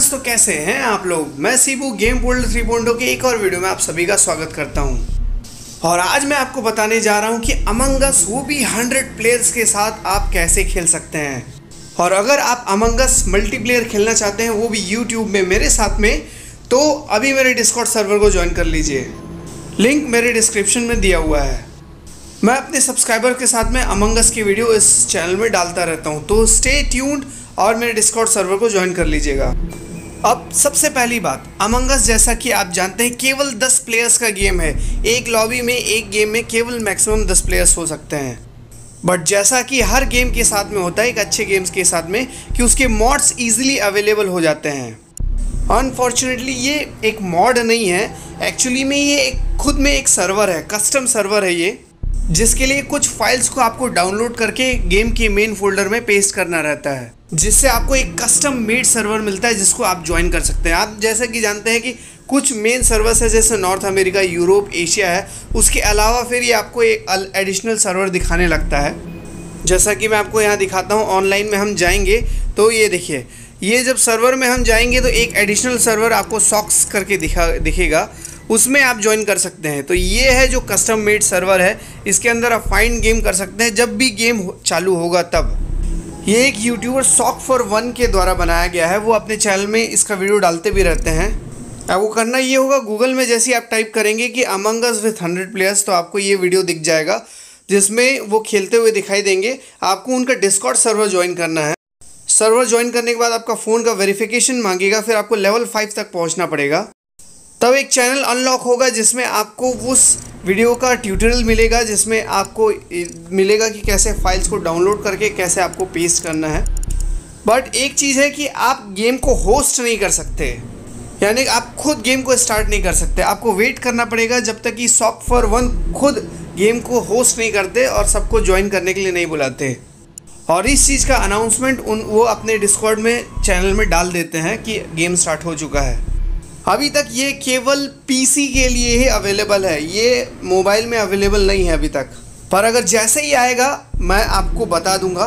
तो कैसे हैं आप लोग। मैं सीबू गेम वर्ल्ड 3.0 के एक और वीडियो में आप सभी का स्वागत करता हूं। और आज मैं आपको बताने जा रहा हूं कि अमंग अस वो भी 100 प्लेयर्स के साथ आप कैसे खेल सकते हैं। और अगर आप अमंग अस मल्टीप्लेयर खेलना चाहते हैं वो भी यूट्यूब में मेरे साथ में, तो अभी मेरे डिस्कॉर्ड सर्वर को ज्वाइन कर लीजिए। लिंक मेरे डिस्क्रिप्शन में दिया हुआ है। मैं अपने सब्सक्राइबर के साथ में अमंग अस की वीडियो इस चैनल में डालता रहता हूं, तो स्टे ट्यून्ड और मेरे डिस्कॉर्ड सर्वर को ज्वाइन कर लीजिएगा। अब सबसे पहली बात, अमंग अस जैसा कि आप जानते हैं केवल 10 प्लेयर्स का गेम है। एक लॉबी में एक गेम में केवल मैक्सिमम 10 प्लेयर्स हो सकते हैं। बट जैसा कि हर गेम के साथ में होता है, एक अच्छे गेम्स के साथ में, कि उसके मॉड्स ईजिली अवेलेबल हो जाते हैं। अनफॉर्चुनेटली ये एक मॉड नहीं है, एक्चुअली में ये खुद में एक सर्वर है, कस्टम सर्वर है ये, जिसके लिए कुछ फाइल्स को आपको डाउनलोड करके गेम के मेन फोल्डर में पेस्ट करना रहता है, जिससे आपको एक कस्टम मेड सर्वर मिलता है जिसको आप ज्वाइन कर सकते हैं। आप जैसा कि जानते हैं कि कुछ मेन सर्वर्स है जैसे नॉर्थ अमेरिका, यूरोप, एशिया है, उसके अलावा फिर ये आपको एक एडिशनल सर्वर दिखाने लगता है। जैसा कि मैं आपको यहाँ दिखाता हूँ, ऑनलाइन में हम जाएंगे तो ये देखिए, ये जब सर्वर में हम जाएंगे तो एक एडिशनल सर्वर आपको सॉक्स करके दिखेगा, उसमें आप ज्वाइन कर सकते हैं। तो ये है जो कस्टम मेड सर्वर है, इसके अंदर आप फाइंड गेम कर सकते हैं जब भी गेम चालू होगा तब। ये एक यूट्यूबर Sock4One के द्वारा बनाया गया है, वो अपने चैनल में इसका वीडियो डालते भी रहते हैं। अब वो करना ये होगा, गूगल में जैसे आप टाइप करेंगे कि अमंग अस विथ 100 प्लेयर्स, तो आपको ये वीडियो दिख जाएगा जिसमें वो खेलते हुए दिखाई देंगे। आपको उनका डिस्कॉर्ड सर्वर ज्वाइन करना है। सर्वर ज्वाइन करने के बाद आपका फ़ोन का वेरिफिकेशन मांगेगा, फिर आपको लेवल 5 तक पहुँचना पड़ेगा। तब एक चैनल अनलॉक होगा जिसमें आपको उस वीडियो का ट्यूटोरियल मिलेगा, जिसमें आपको मिलेगा कि कैसे फाइल्स को डाउनलोड करके कैसे आपको पेस्ट करना है। बट एक चीज़ है कि आप गेम को होस्ट नहीं कर सकते, यानी आप खुद गेम को स्टार्ट नहीं कर सकते। आपको वेट करना पड़ेगा जब तक कि Sock4One खुद गेम को होस्ट नहीं करते और सबको ज्वाइन करने के लिए नहीं बुलाते। और इस चीज़ का अनाउंसमेंट वो अपने डिस्कॉर्ड में चैनल में डाल देते हैं कि गेम स्टार्ट हो चुका है। अभी तक ये केवल पीसी के लिए ही अवेलेबल है, ये मोबाइल में अवेलेबल नहीं है अभी तक। पर अगर जैसे ही आएगा मैं आपको बता दूंगा।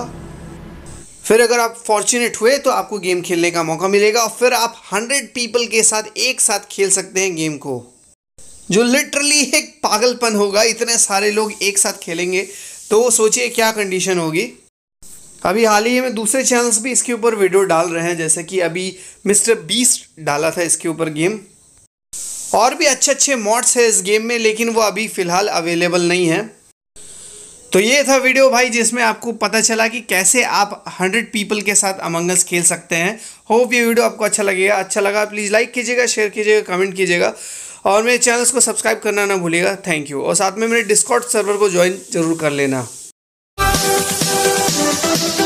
फिर अगर आप फॉर्चुनेट हुए तो आपको गेम खेलने का मौका मिलेगा और फिर आप 100 पीपल के साथ एक साथ खेल सकते हैं गेम को, जो लिटरली एक पागलपन होगा। इतने सारे लोग एक साथ खेलेंगे तो सोचिए क्या कंडीशन होगी। अभी हाल ही में दूसरे चैनल्स भी इसके ऊपर वीडियो डाल रहे हैं, जैसे कि अभी मिस्टर बीस्ट डाला था इसके ऊपर गेम। और भी अच्छे मॉड्स है इस गेम में, लेकिन वो अभी फ़िलहाल अवेलेबल नहीं है। तो ये था वीडियो भाई, जिसमें आपको पता चला कि कैसे आप 100 पीपल के साथ अमंग अस खेल सकते हैं। होप ये वीडियो आपको अच्छा लगेगा। अच्छा लगा प्लीज़ लाइक कीजिएगा, शेयर कीजिएगा, कमेंट कीजिएगा और मेरे चैनल्स को सब्सक्राइब करना ना भूलिएगा। Thank you. और साथ में मेरे डिस्कॉर्ड सर्वर को ज्वाइन जरूर कर लेना।